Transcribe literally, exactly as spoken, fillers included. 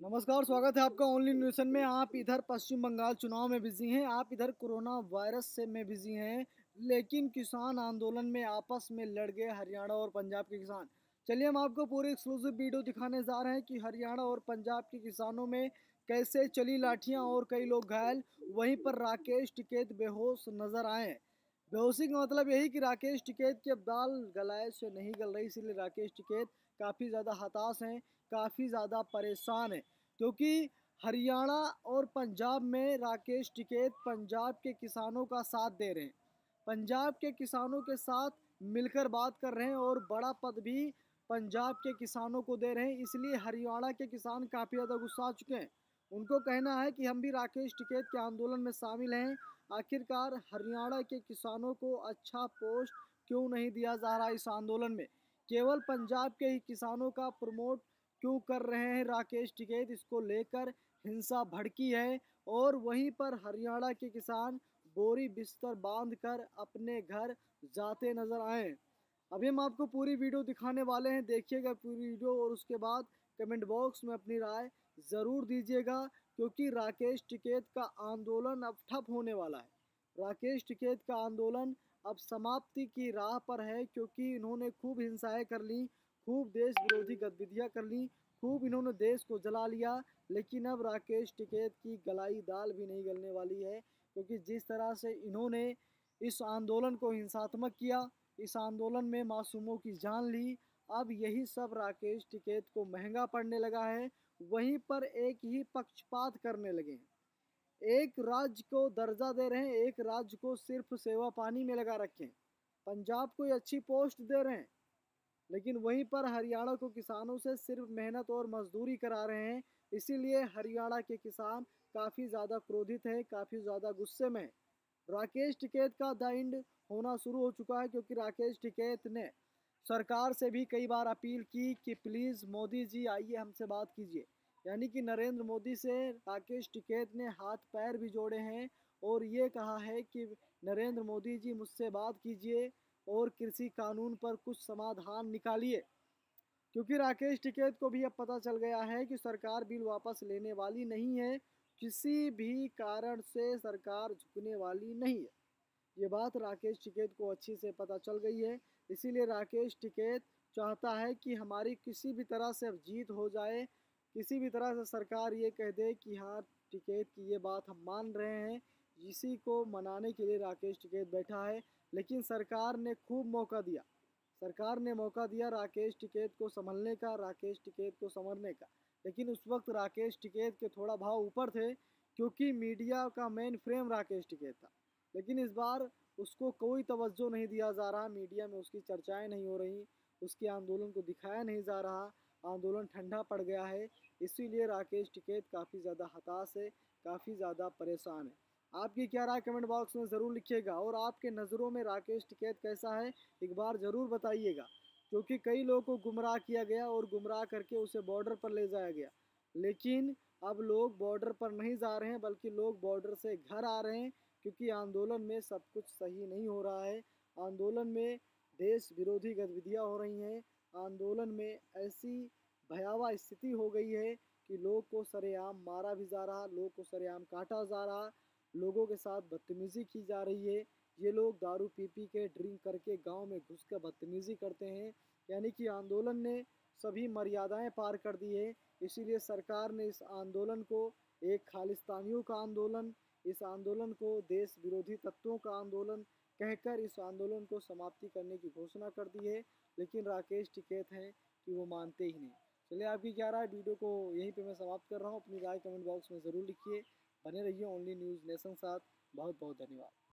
नमस्कार, स्वागत है आपका ओनली न्यूज़न में। आप इधर पश्चिम बंगाल चुनाव में बिजी हैं, आप इधर कोरोना वायरस से में बिजी हैं, लेकिन किसान आंदोलन में आपस में लड़ गए हरियाणा और पंजाब के किसान। चलिए हम आपको पूरी एक्सक्लूसिव वीडियो दिखाने जा रहे हैं कि हरियाणा और पंजाब के किसानों में कैसे चली लाठियां और कई लोग घायल। वहीं पर राकेश टिकैत बेहोश नजर आए। बेहोशी का मतलब यही कि राकेश टिकैत की अब दाल गलाए से नहीं गल रही, इसीलिए राकेश टिकैत काफ़ी ज़्यादा हताश हैं, काफ़ी ज़्यादा परेशान हैं, क्योंकि हरियाणा और पंजाब में राकेश टिकैत पंजाब के किसानों का साथ दे रहे हैं, पंजाब के किसानों के साथ मिलकर बात कर रहे हैं और बड़ा पद भी पंजाब के किसानों को दे रहे हैं। इसलिए हरियाणा के किसान काफ़ी ज़्यादा गुस्सा आ चुके हैं। उनको कहना है कि हम भी राकेश टिकैत के आंदोलन में शामिल हैं। आखिरकार हरियाणा के किसानों को अच्छा पोस्ट क्यों नहीं दिया जा रहा इस आंदोलन में? केवल पंजाब के ही किसानों का प्रमोट क्यों कर रहे हैं राकेश टिकैत? इसको लेकर हिंसा भड़की है और वहीं पर हरियाणा के किसान बोरी बिस्तर बांधकर अपने घर जाते नजर आए। अभी हम आपको पूरी वीडियो दिखाने वाले हैं, देखिएगा पूरी वीडियो और उसके बाद कमेंट बॉक्स में अपनी राय ज़रूर दीजिएगा, क्योंकि राकेश टिकैत का आंदोलन अब ठप होने वाला है। राकेश टिकैत का आंदोलन अब समाप्ति की राह पर है, क्योंकि इन्होंने खूब हिंसाएं कर ली, खूब देश विरोधी गतिविधियां कर ली, खूब इन्होंने देश को जला लिया। लेकिन अब राकेश टिकैत की गलाई दाल भी नहीं गलने वाली है, क्योंकि जिस तरह से इन्होंने इस आंदोलन को हिंसात्मक किया, इस आंदोलन में मासूमों की जान ली, अब यही सब राकेश टिकैत को महंगा पड़ने लगा है। वहीं पर एक ही पक्षपात करने लगे हैं, एक राज्य को दर्जा दे रहे हैं, एक राज्य को सिर्फ सेवा पानी में लगा रखे हैं, पंजाब को अच्छी पोस्ट दे रहे हैं, लेकिन वहीं पर हरियाणा को किसानों से सिर्फ मेहनत और मजदूरी करा रहे हैं। इसीलिए हरियाणा के किसान काफ़ी ज़्यादा क्रोधित हैं, काफ़ी ज़्यादा गुस्से में। राकेश टिकैत का द एंड होना शुरू हो चुका है, क्योंकि राकेश टिकैत ने सरकार से भी कई बार अपील की कि प्लीज़ मोदी जी आइए हमसे बात कीजिए, यानी कि नरेंद्र मोदी से राकेश टिकैत ने हाथ पैर भी जोड़े हैं और ये कहा है कि नरेंद्र मोदी जी मुझसे बात कीजिए और कृषि कानून पर कुछ समाधान निकालिए, क्योंकि राकेश टिकैत को भी अब पता चल गया है कि सरकार बिल वापस लेने वाली नहीं है, किसी भी कारण से सरकार झुकने वाली नहीं है। ये बात राकेश टिकैत को अच्छी से पता चल गई है। इसीलिए राकेश टिकैत चाहता है कि हमारी किसी भी तरह से अब जीत हो जाए, किसी भी तरह से सरकार ये कह दे कि हाँ टिकैत की ये बात हम मान रहे हैं। इसी को मनाने के लिए राकेश टिकैत बैठा है, लेकिन सरकार ने खूब मौका दिया, सरकार ने मौका दिया राकेश टिकैत को संभलने का, राकेश टिकैत को संवरने का। लेकिन उस वक्त राकेश टिकैत के थोड़ा भाव ऊपर थे, क्योंकि मीडिया का मेन फ्रेम राकेश टिकैत था। लेकिन इस बार उसको कोई तवज्जो नहीं दिया जा रहा, मीडिया में उसकी चर्चाएं नहीं हो रही, उसके आंदोलन को दिखाया नहीं जा रहा, आंदोलन ठंडा पड़ गया है। इसीलिए राकेश टिकैत काफ़ी ज़्यादा हताश है, काफ़ी ज़्यादा परेशान है। आपकी क्या राय कमेंट बॉक्स में ज़रूर लिखिएगा, और आपके नज़रों में राकेश टिकैत कैसा है एक बार ज़रूर बताइएगा, क्योंकि कई लोगों को गुमराह किया गया और गुमराह करके उसे बॉर्डर पर ले जाया गया। लेकिन अब लोग बॉर्डर पर नहीं जा रहे हैं, बल्कि लोग बॉर्डर से घर आ रहे हैं, क्योंकि आंदोलन में सब कुछ सही नहीं हो रहा है। आंदोलन में देश विरोधी गतिविधियां हो रही हैं, आंदोलन में ऐसी भयावह स्थिति हो गई है कि लोग को सरेआम मारा भी जा रहा, लोग को सरेआम काटा जा रहा, लोगों के साथ बदतमीज़ी की जा रही है। ये लोग दारू पी पी के ड्रिंक करके गांव में घुस कर बदतमीज़ी करते हैं, यानी कि आंदोलन ने सभी मर्यादाएं पार कर दी है। इसीलिए सरकार ने इस आंदोलन को एक खालिस्तानियों का आंदोलन, इस आंदोलन को देश विरोधी तत्वों का आंदोलन कहकर इस आंदोलन को समाप्ति करने की घोषणा कर दी है। लेकिन राकेश टिकैत हैं कि वो मानते ही नहीं। चलिए आपकी क्या राय, वीडियो को यहीं पे मैं समाप्त कर रहा हूँ। अपनी राय कमेंट बॉक्स में ज़रूर लिखिए। बने रहिए ओनली न्यूज़ नेशन साथ। बहुत बहुत धन्यवाद।